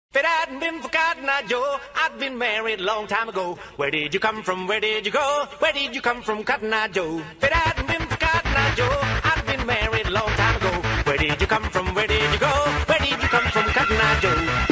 If it hadn't been for Cotton Eye Joe, I'd been married a long time ago. Where did you come from? Where did you go? Where did you come from, Cotton Eye Joe? If it hadn't been for Cotton Eye Joe, I'd been married a long time ago. Where did you come from? Where did you go? Where did you come from, Cotton Eye Joe?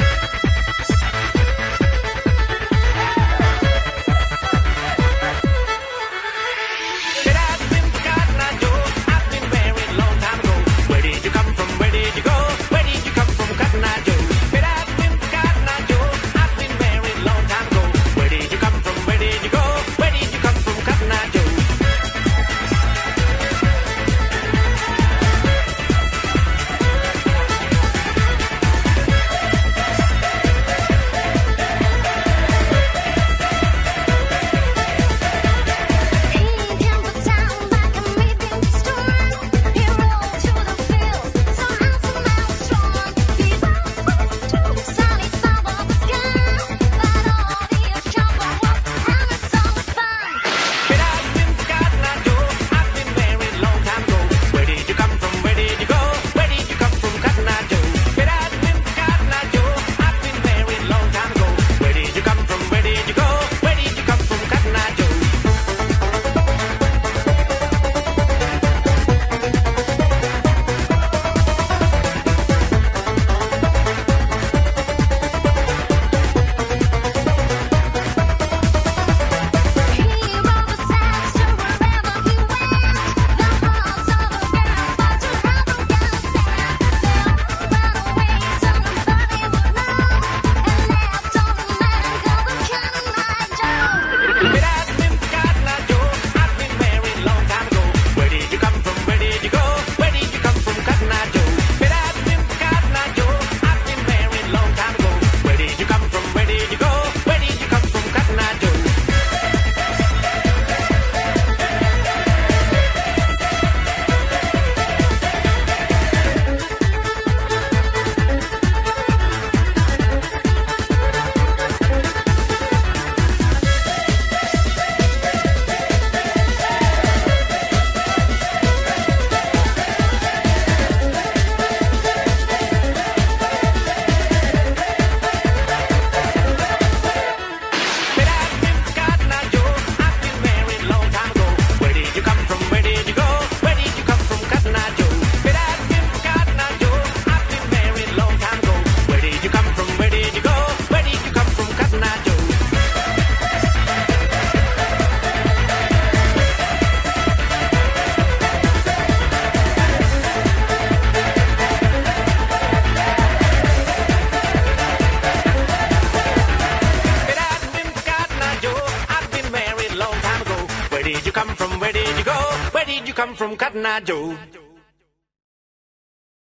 Where did you come from? Where did you go? Where did you come from, Cotton Eye Joe?